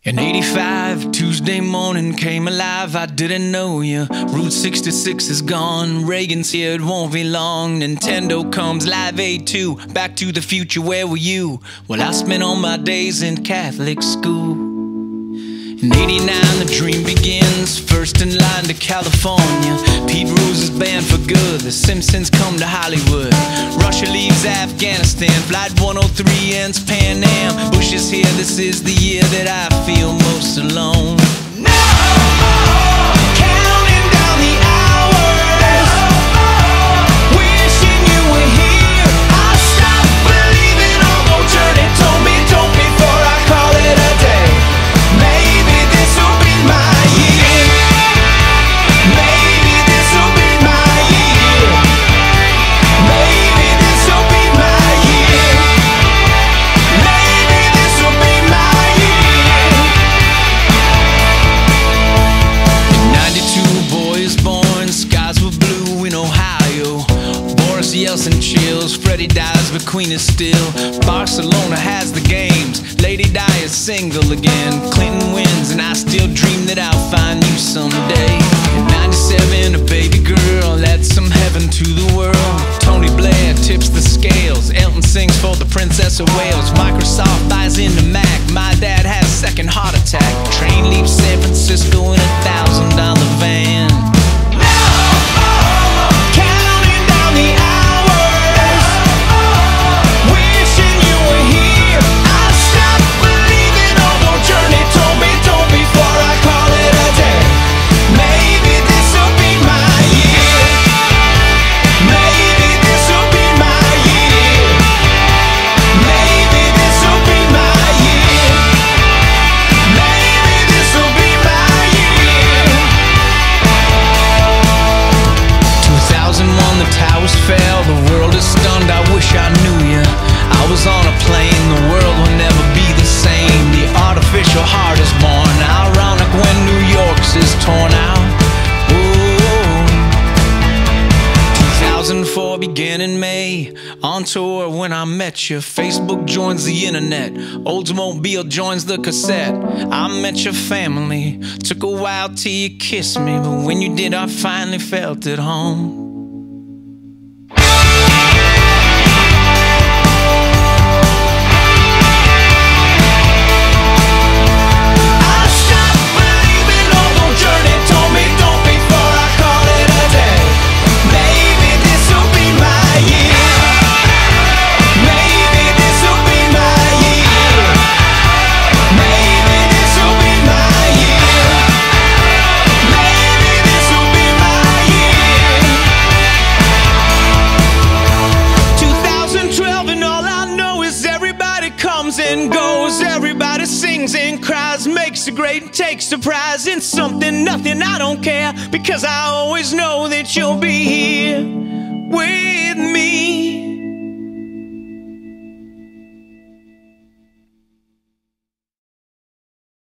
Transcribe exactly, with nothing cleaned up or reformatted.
In eighty-five, Tuesday morning came alive, I didn't know you. Route sixty-six is gone, Reagan's here, it won't be long. Nintendo comes, Live Aid two, Back to the Future, where were you? Well, I spent all my days in Catholic school. In eighty-nine, the dream begins, first in line to California. Pete Rose is banned for good, the Simpsons come to Hollywood. Russia leaves Afghanistan, Flight one oh three ends Pan Am. Bush is here, this is the year that I feel most alone. No! Counting down the hours, wishing you were here. I stopped believing, although Journey told me don't before I call it a day. Maybe this'll be my year. Maybe this'll be my year. Maybe this'll be my year. Maybe this'll be my year. In ninety-two, boy is born, skies were blue in Ohio. Boris Yeltsin chills, Freddie dies, but Queen is still. Barcelona has the games, Lady Di is single again. Clinton wins, and I still dream that I'll find you someday. In ninety-seven, a baby girl adds some heaven to the world. Tony Blair tips the scales, Elton sings for the Princess of Wales. Microsoft buys into Mac, my dad has a second heart attack. Train leaves San Francisco in a thousand dollar van. Counting down the hours, wishing you were here. I stopped believing, although Journey told me don't before I call it a day. Maybe this'll be my year. Maybe this'll be my year. Maybe this'll be my year. Maybe this'll be my year. two thousand one, the towers fell, the world is stunned, I wish I knew you. I was on a plane, the world will never be the same. The artificial heart is born, ironic when New York's is torn out. Ooh. two thousand four began in May, on tour when I met you. Facebook joins the internet, Oldsmobile joins the cassette. I met your family, took a while till you kissed me, but when you did I finally felt at home. And goes, everybody sings and cries, makes a great and takes a prize in something, nothing, I don't care, because I always know that you'll be here with me.